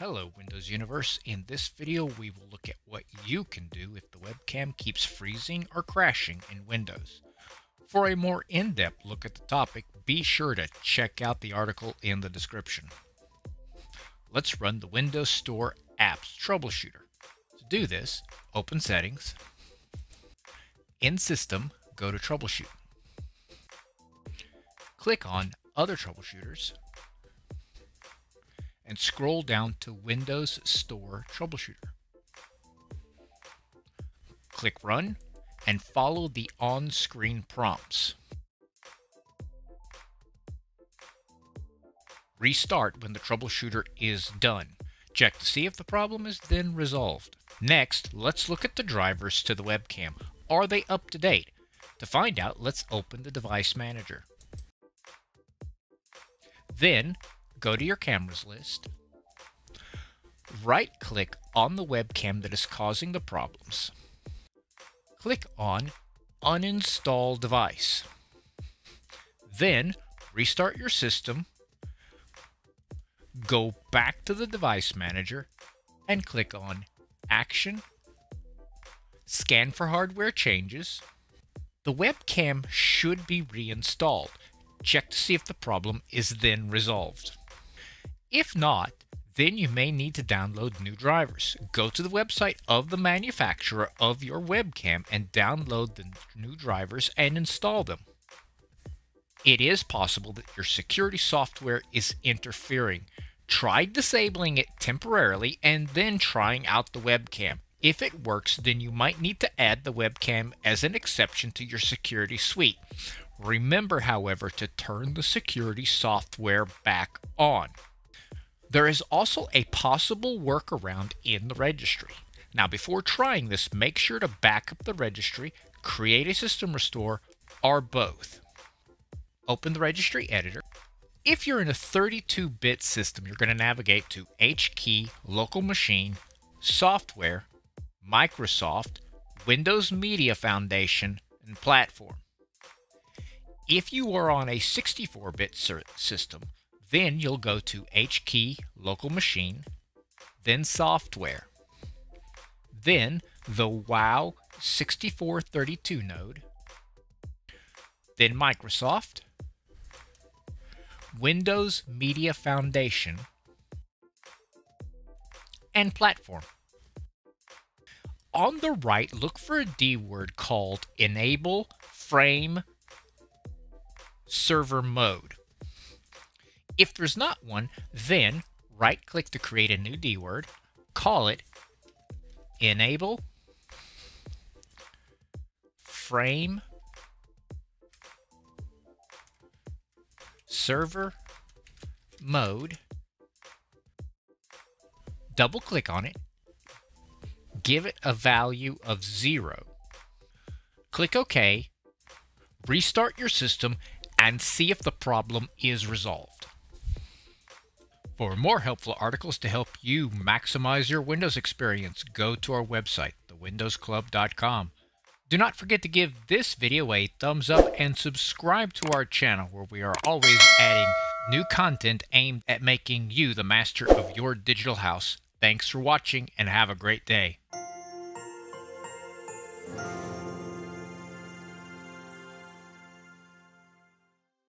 Hello Windows Universe. In this video we will look at what you can do if the webcam keeps freezing or crashing in Windows. For a more in-depth look at the topic, be sure to check out the article in the description. Let's run the Windows Store Apps Troubleshooter. To do this, open Settings. In System, go to Troubleshoot. Click on Other Troubleshooters and scroll down to Windows Store Troubleshooter. Click Run and follow the on-screen prompts. Restart when the troubleshooter is done. Check to see if the problem is then resolved. Next, let's look at the drivers to the webcam. Are they up to date? To find out, let's open the Device Manager. Then, go to your cameras list. Right-click on the webcam that is causing the problems. Click on Uninstall Device. Then, restart your system. Go back to the Device Manager and click on Action. Scan for hardware changes. The webcam should be reinstalled. Check to see if the problem is then resolved. If not, then you may need to download new drivers. Go to the website of the manufacturer of your webcam and download the new drivers and install them. It is possible that your security software is interfering. Try disabling it temporarily and then trying out the webcam. If it works, then you might need to add the webcam as an exception to your security suite. Remember, however, to turn the security software back on. There is also a possible workaround in the registry. Now, before trying this, make sure to back up the registry, create a system restore, or both. Open the registry editor. If you're in a 32-bit system, you're going to navigate to HKey, Local Machine, Software, Microsoft, Windows Media Foundation, and Platform. If you are on a 64-bit system, then you'll go to HKey, Local Machine, then Software, then the WoW 6432 node, then Microsoft, Windows Media Foundation, and Platform. On the right, look for a D word called Enable Frame Server Mode. If there's not one, then right-click to create a new D word, call it Enable Frame Server Mode. Double-click on it. Give it a value of 0. Click OK. Restart your system and see if the problem is resolved. For more helpful articles to help you maximize your Windows experience, go to our website, thewindowsclub.com. Do not forget to give this video a thumbs up and subscribe to our channel, where we are always adding new content aimed at making you the master of your digital house. Thanks for watching and have a great day.